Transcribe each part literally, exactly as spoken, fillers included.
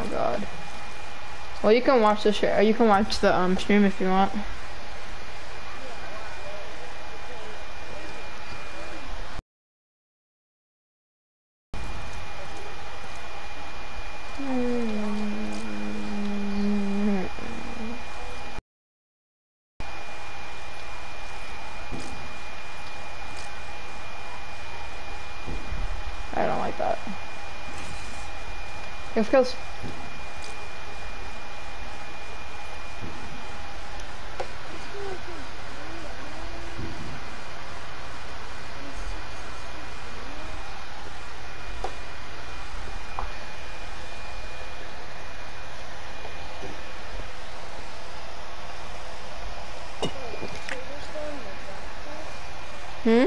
god. Well, you can watch the show. You can watch the um stream if you want. I don't like that. Let's go. Hmm?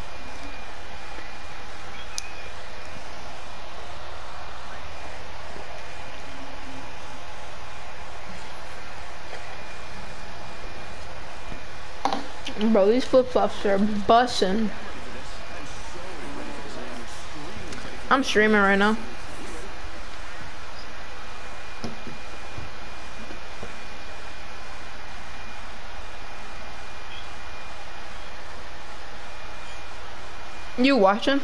Bro, these flip-flops are bussin'. I'm streaming right now. You watching?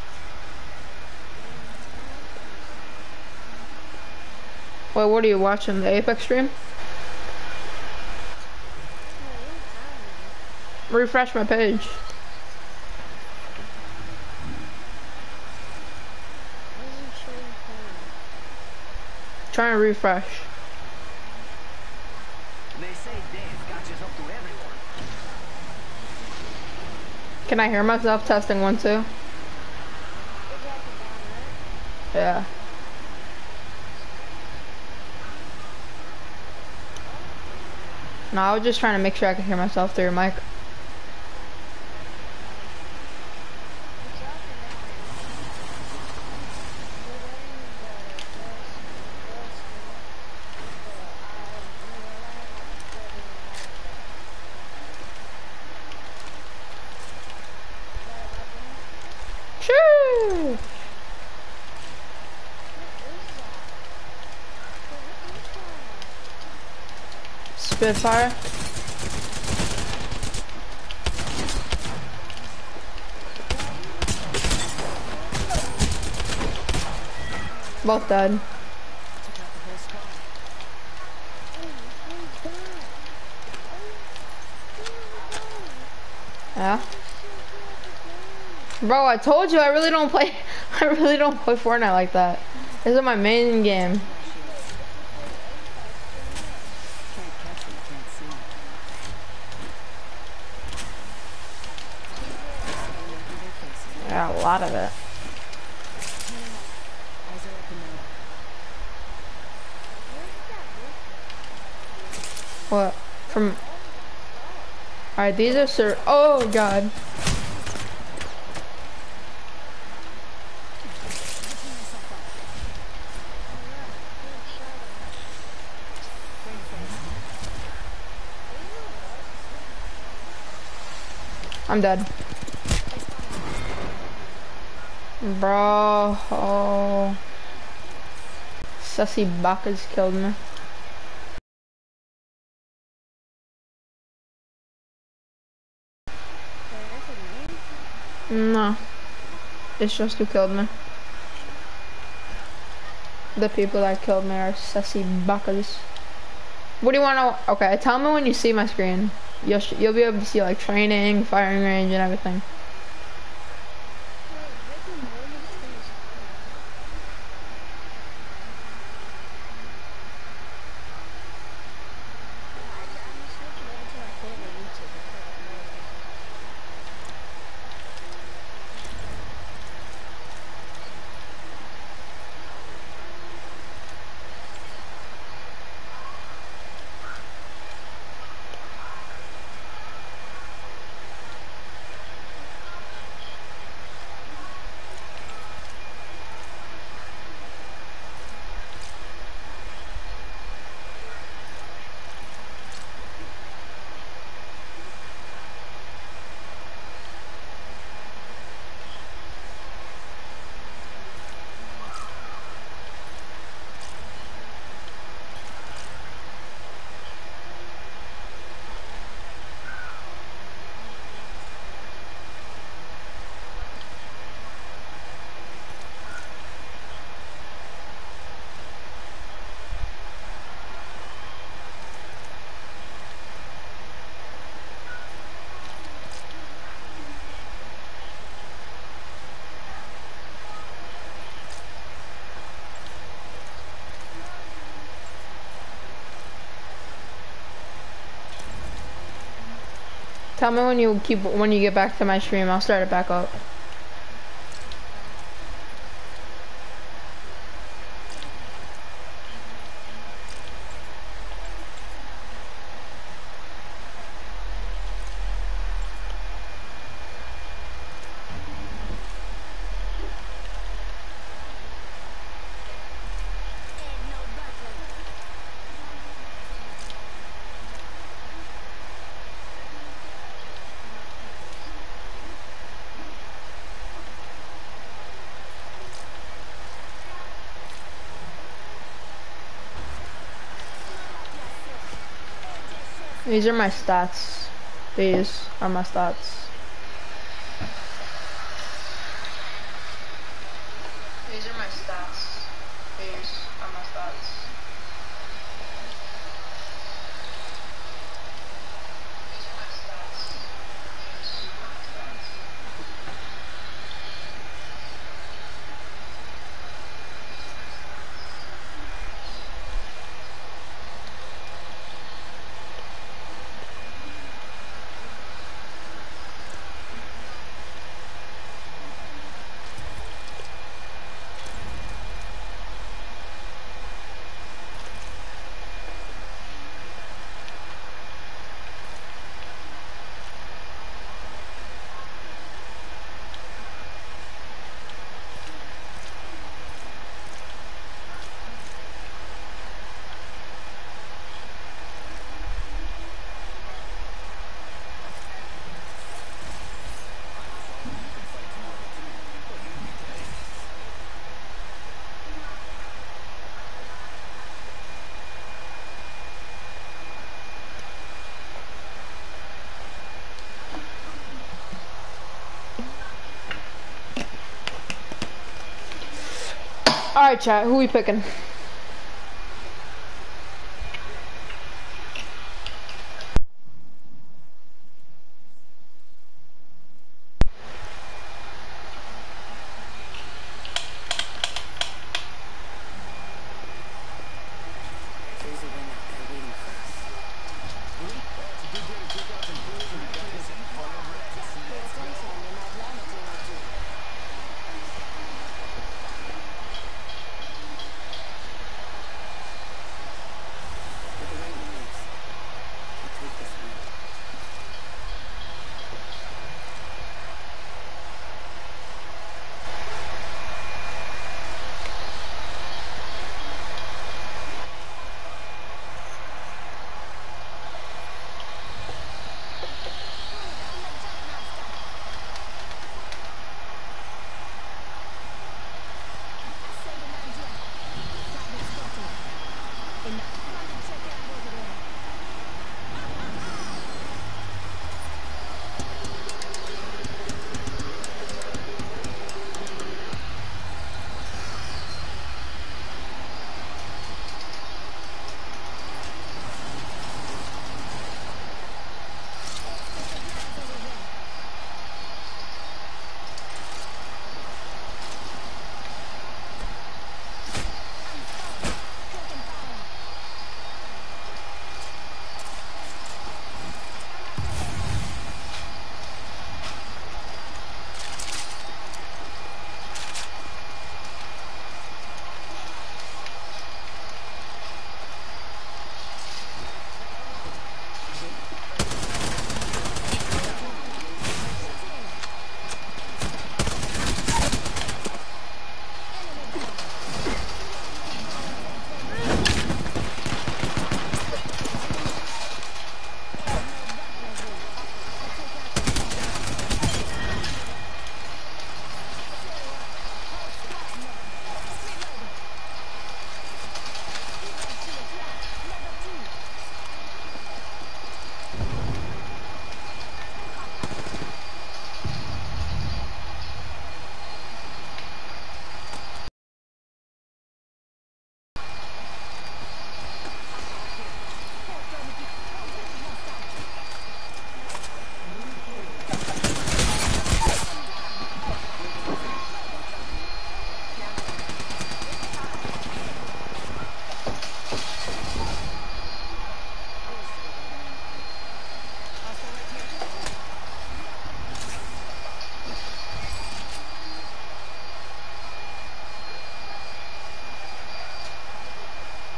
Wait, what are you watching? The Apex stream? Refresh my page. Try and refresh. They say Dave got you up to everyone. Can I hear myself? Testing one, two. Yeah. No, I was just trying to make sure I could hear myself through your mic. Shoo! Spitfire. Both dead. Yeah. Bro, I told you I really don't play I really don't play Fortnite like that. This is my main game. Yeah, a lot of it. What? From... Alright, these are sir. Oh, God. I'm dead. Bro. Oh. Sussy Baka's killed me. No. It's just who killed me. The people that killed me are Sussy Bakas. What do you want to... Okay, tell me when you see my screen. You'll, sh you'll be able to see like training, firing range, and everything. Tell me when you keep when you get back to my stream. I'll start it back up. These are my stats. These are my stats. These are my stats. These are my stats. These are my stats. These are my stats. Alright, chat, who we picking?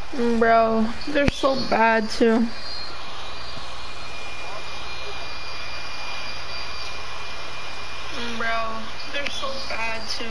Mm, bro, they're so bad too. Mm, bro, they're so bad too.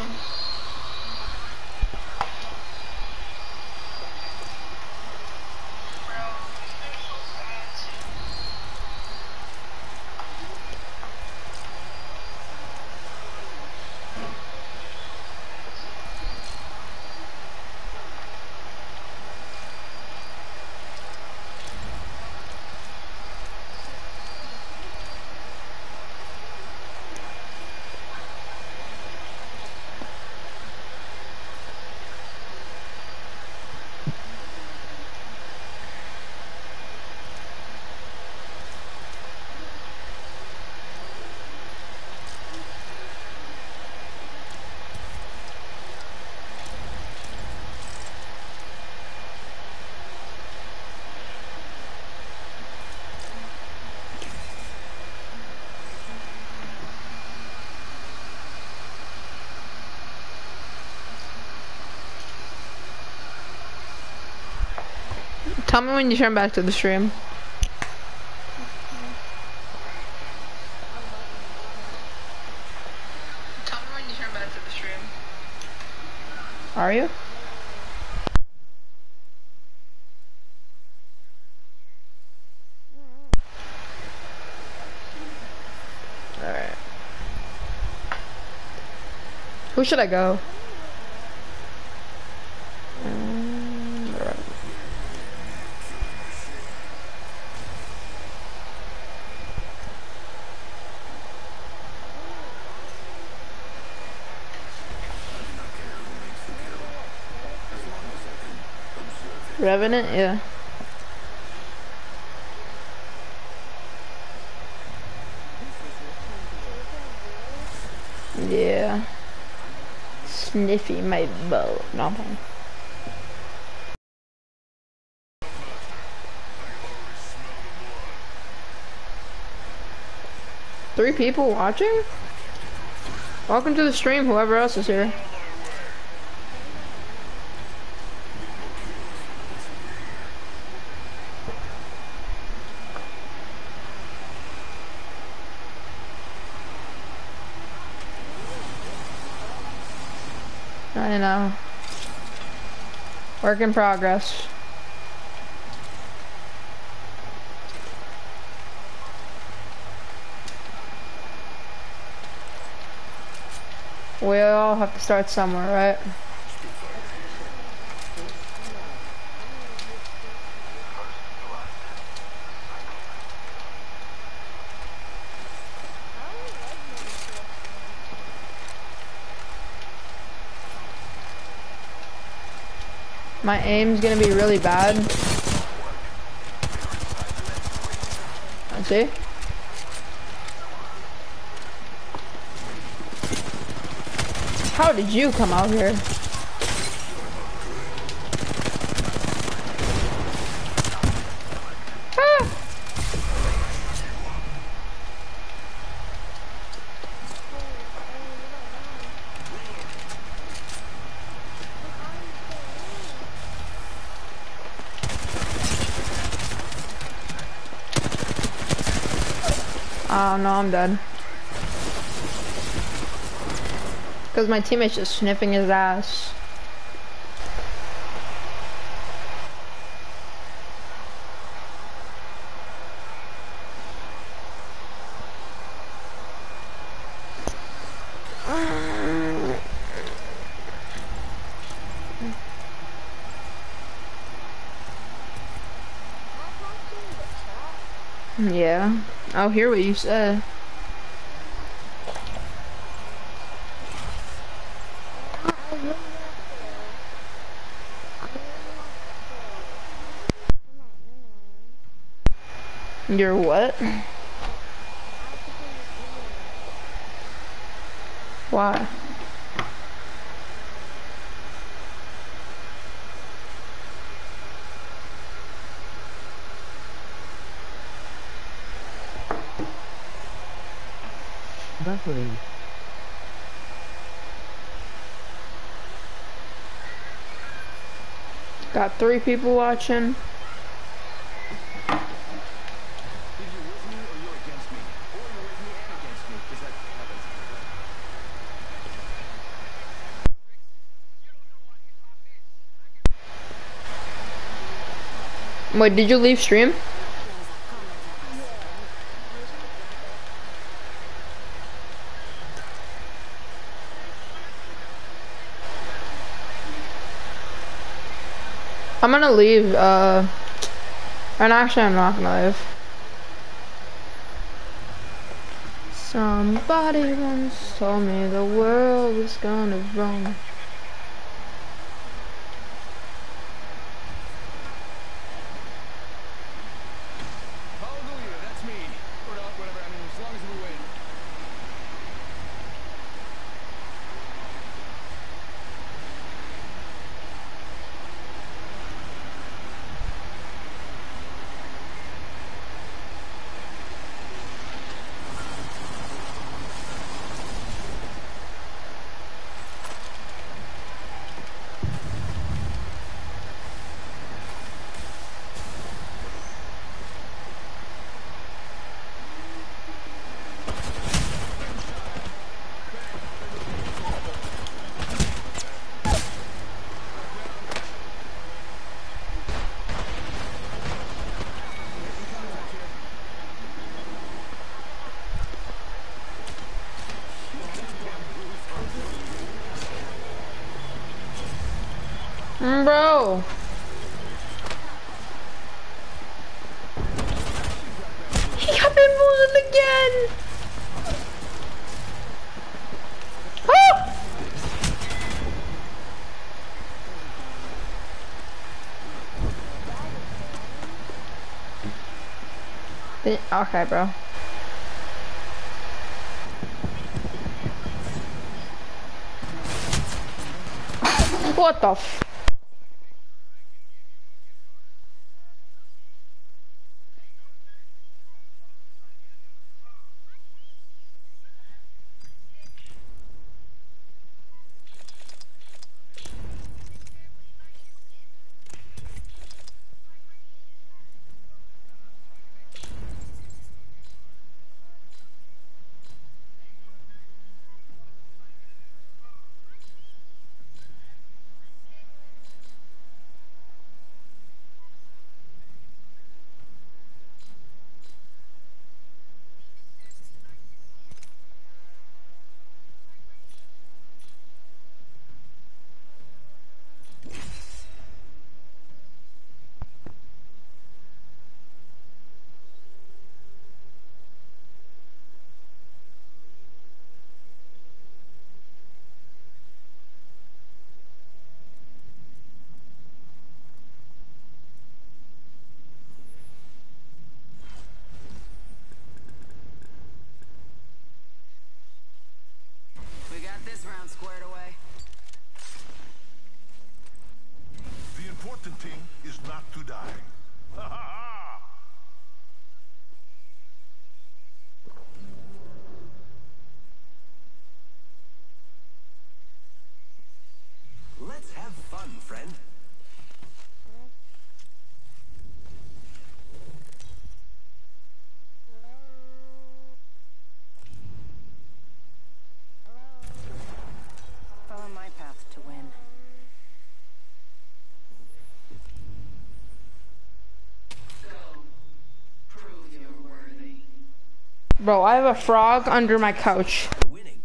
Tell me when you turn back to the stream. Tell me when you turn back to the stream. Are you? Alright. Who should I go? Um, alright. Revenant, yeah. Yeah. Sniffy my boat. Nothing. Three people watching? Welcome to the stream, whoever else is here. I know. Work in progress. We all have to start somewhere, right? My aim's gonna be really bad. Let's see. How did you come out here? Ah! Oh no, I'm dead. Because my teammate's just sniffing his ass. Yeah, I'll hear what you said. You're what? Why? Buffering. Got three people watching. Either you're with me or you're against me. Or you're with me and against me, because that happens. Wait, did you leave stream? I'm gonna leave, uh, and actually I'm not gonna leave. Somebody once told me the world was gonna run. Hallelujah, that's me. Or not, whatever, I mean, as long as we win. Mm, bro. He got bamboozled again. Oh! Okay, bro. What the f- We got this round squared away. The important thing is not to die. Ha ha ha! Let's have fun, friend. Follow my path to win. Prove you're worthy. Bro, I have a frog under my couch. Winning.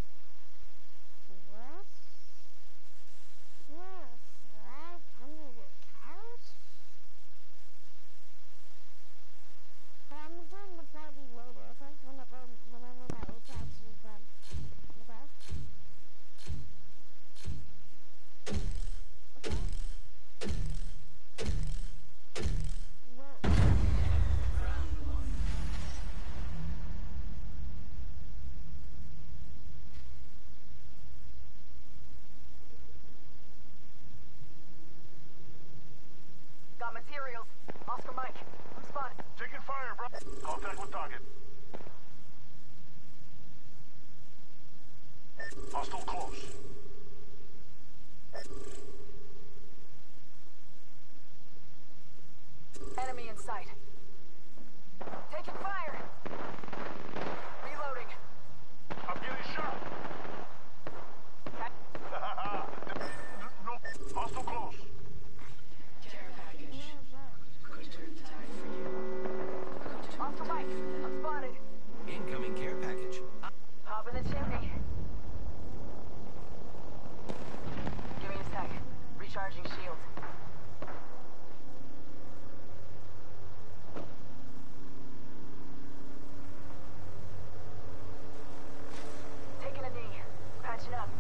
Got materials. Oscar Mike. I'm spotted. Taking fire, bro. Contact with target. Hostile close. sight. Taking fire. Reloading. I'm getting shot. No, hostile close. Care package. Could turn the tide for you. Oscar Mike, I'm spotted. Incoming care package. Hop in the chimney. Give me a sec. Recharging shield. Taking a knee. Patching up.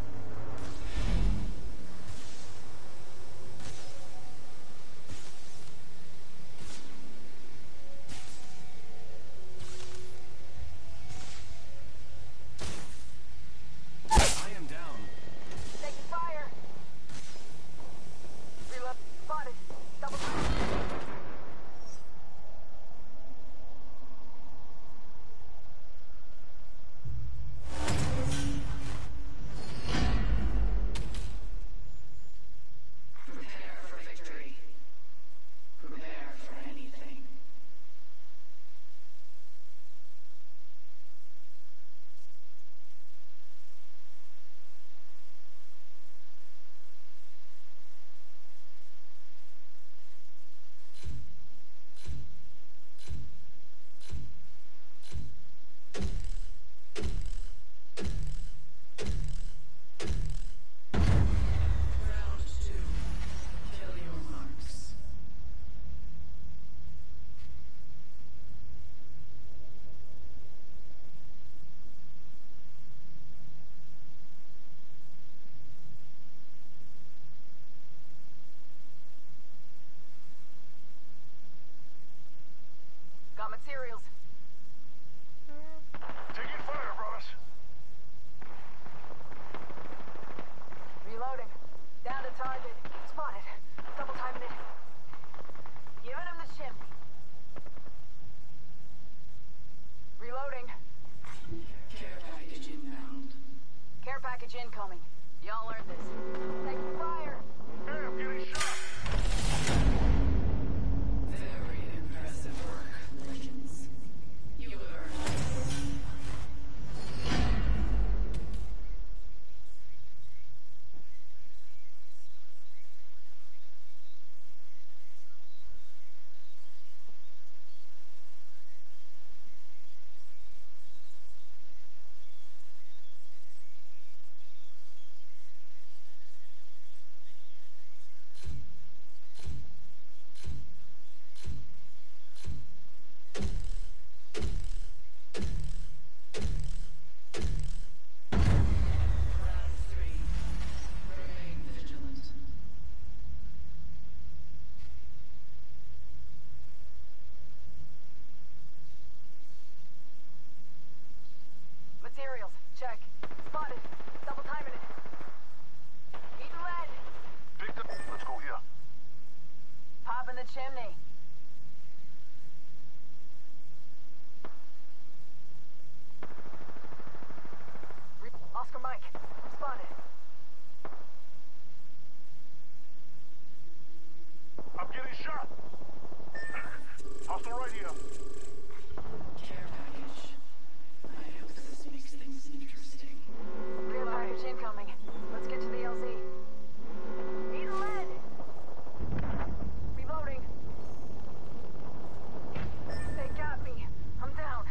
I am down. Taking fire. Reload. Spotted. Double time. Prepare for victory. Prepare for anything. Round two. Kill your marks. Got materials. Taking fire, brothers. Reloading. Down to target. Spotted. Double timing it. Giving him the chimney. Reloading. Care package inbound. Care package incoming. Y'all earned this. Taking fire. Hey, I'm getting shot. Very impressive work, Legends. You have earned this. Round three. Remain vigilant. Materials. Check. Spotted. Double timing it. Eating lead. Picked up. Let's go here. Pop in the chimney. Re- Oscar Mike. I'm spotted. I'm getting shot. Hostile right here. Care package. I hope this makes things interesting. Real package incoming. Let's get to the L Z. Eating lead. Reloading. They got me. I'm down.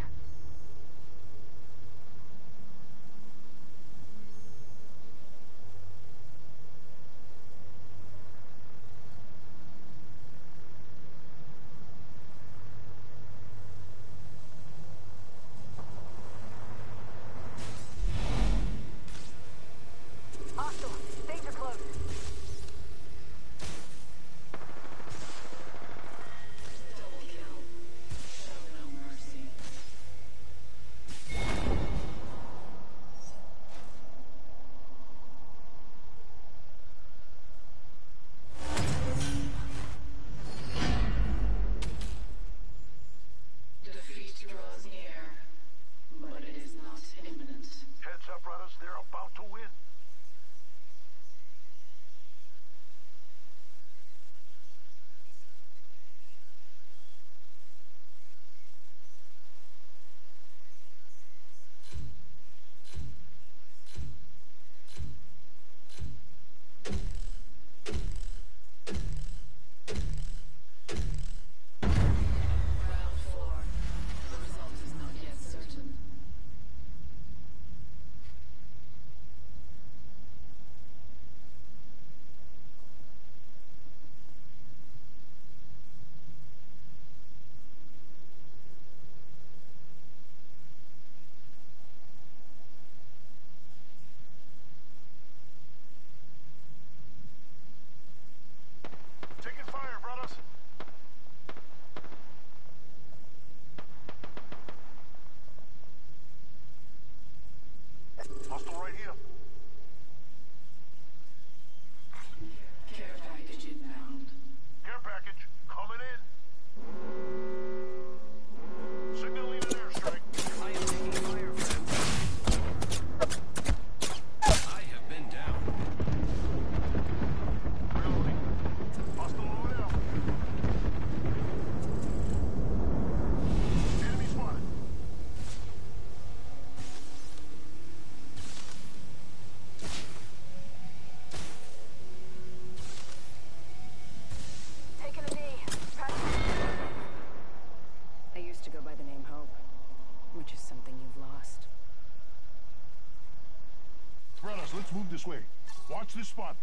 This way. Watch this spot.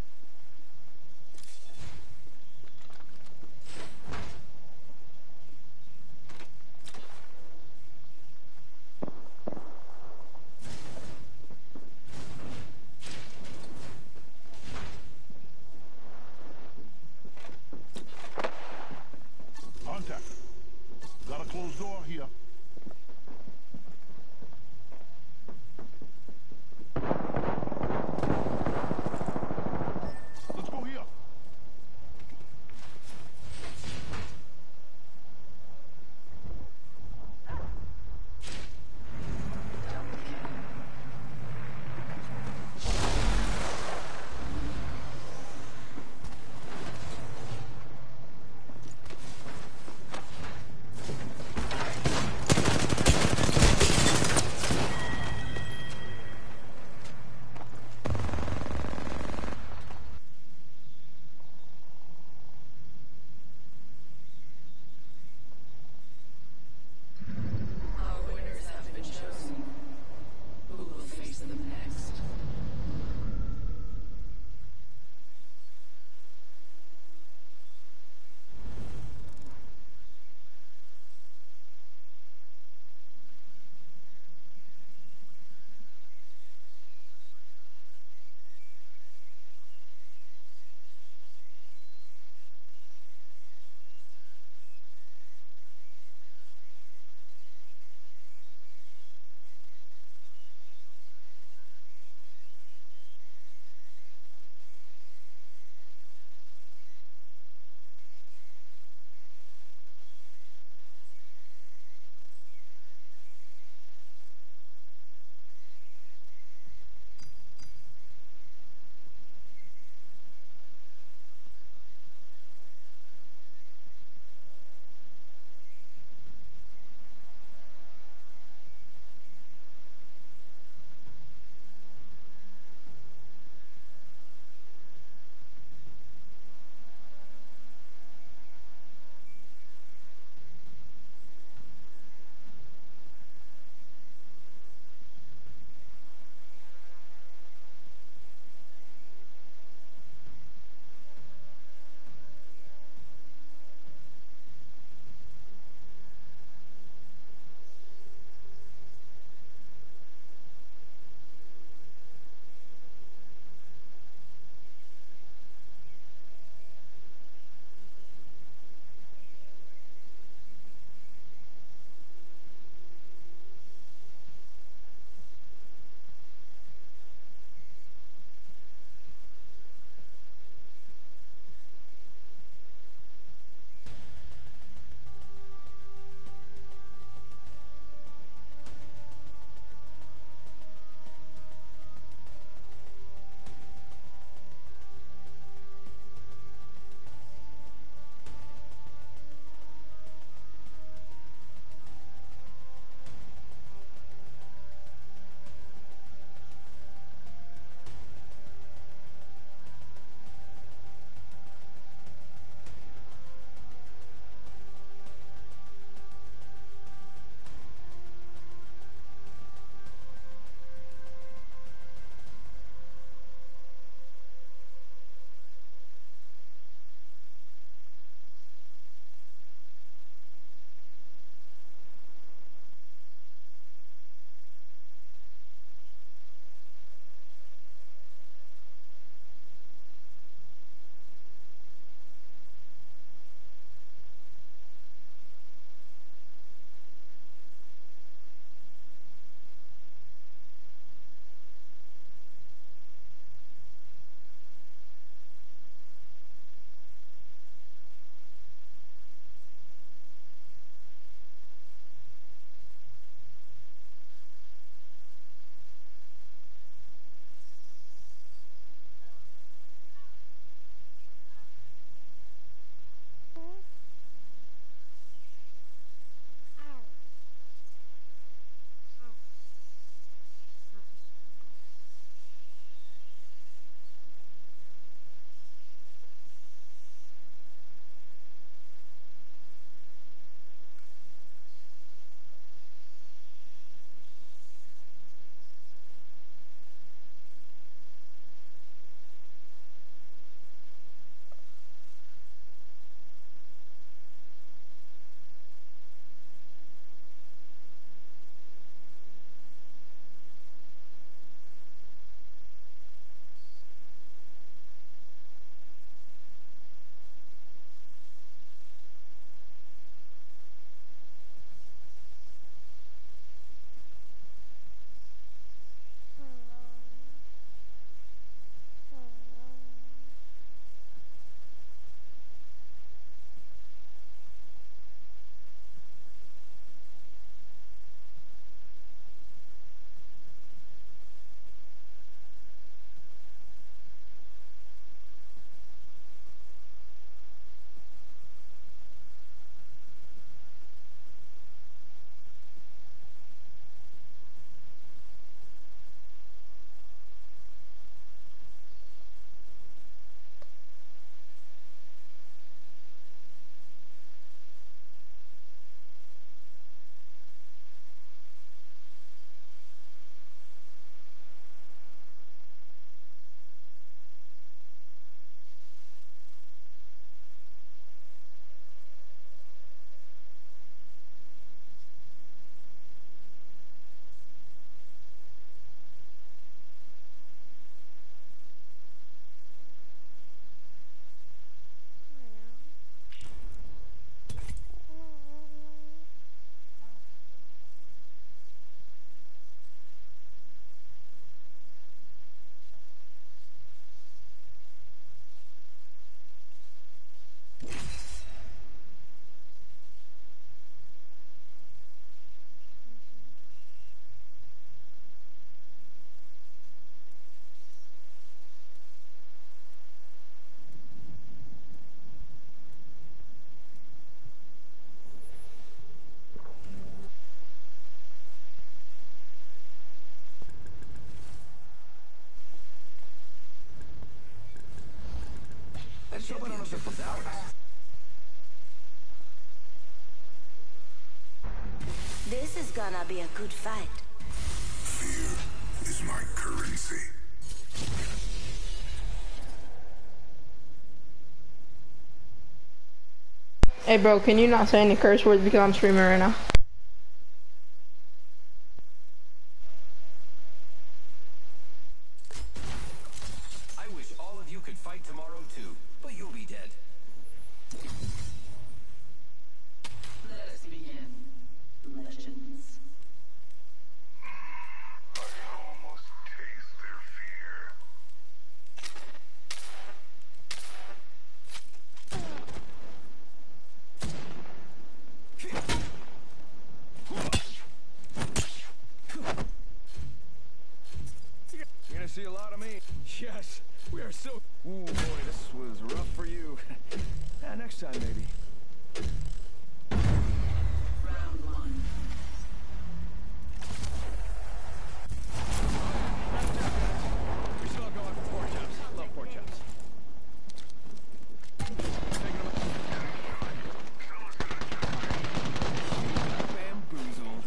Contact. Got a closed door here. Let's hope I don't have to put that one. This is gonna be a good fight. Fear is my currency. Hey bro, can you not say any curse words because I'm streaming right now? I wish all of you could fight tomorrow too, but you'll be dead. Let us begin. Legends. I can almost taste their fear. You're gonna see a lot of me. Yes, we are so. Ooh, boy, this was rough for you. Yeah, next time maybe. Round one. We still going for pork chops. Love pork chops. Taking them. Bamboozled.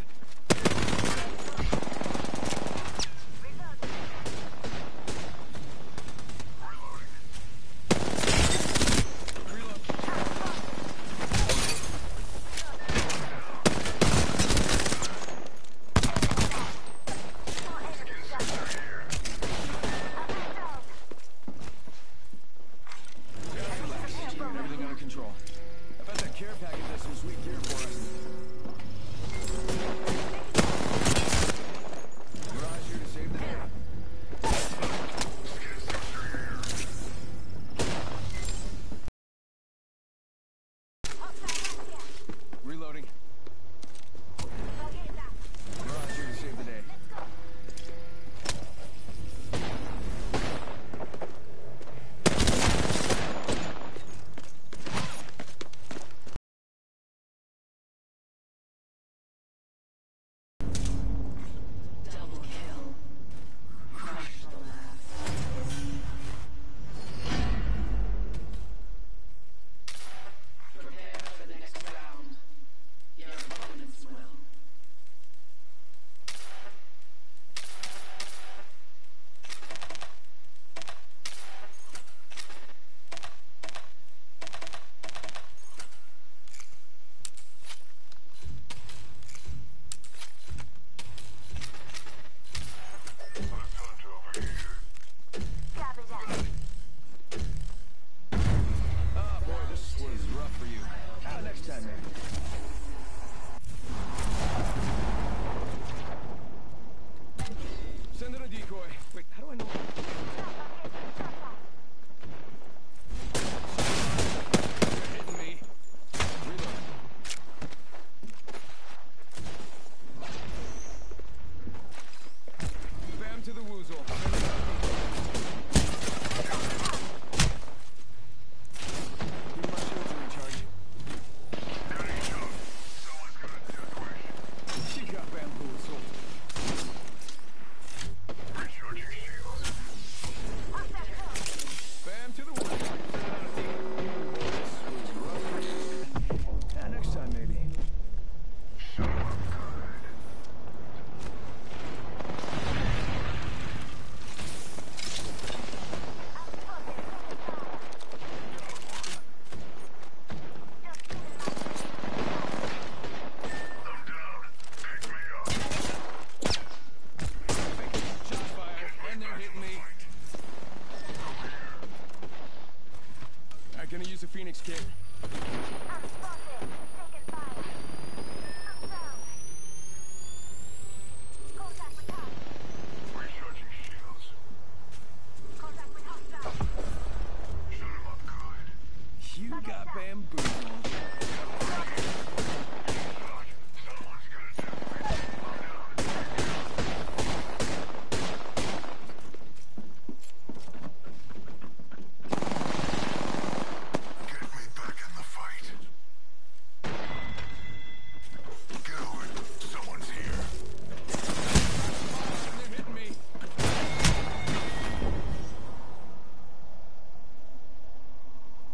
Everything under control. I bet that care package has some sweet gear for us. Garage here to save the day. Reloading. Garage here to save the day. Double kill. Crush the last. Prepare for the next round. Your opponents will. Let's hunt over here. Ah, boy, this was rough for you. Ah, next time maybe. Send in a decoy. Wait, how do I know? You're hitting me. Reload. Bam to the woozle. Give me my shield to recharge. Someone's gonna do a question. She got bamboozled. Recharging shields. Bam to the woozle. This was rough for you. Ah, next time maybe. Son of a gun. I'm down. Pick me up. Shot fired, and they're hitting me. Alright, gonna use a Phoenix kit. Recharging shields. Shut him up good. You got bamboozled. Someone's gonna do it. I'm down. Get me back in the fight. Get over it. Someone's here. They're hitting me.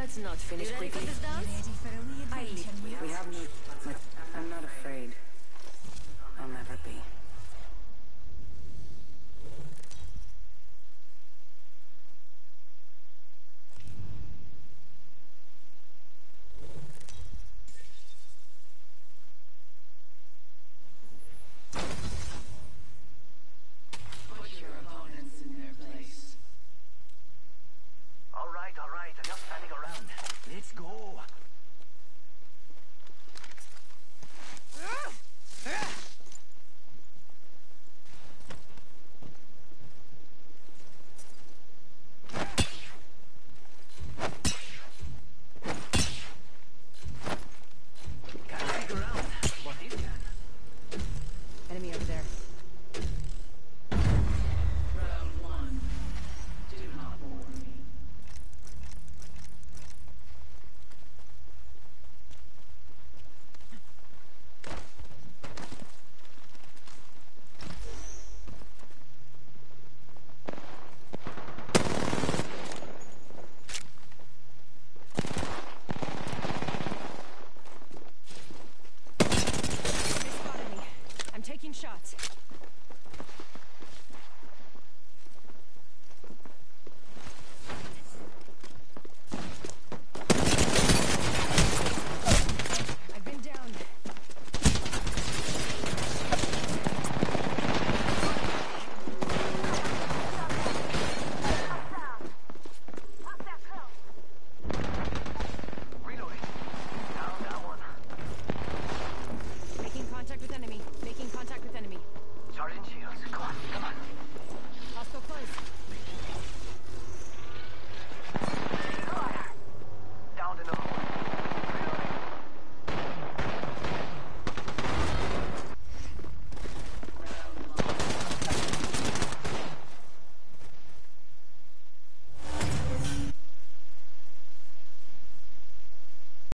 Let's not finish quickly. I leave. We have no... I'm not afraid. I'll never be.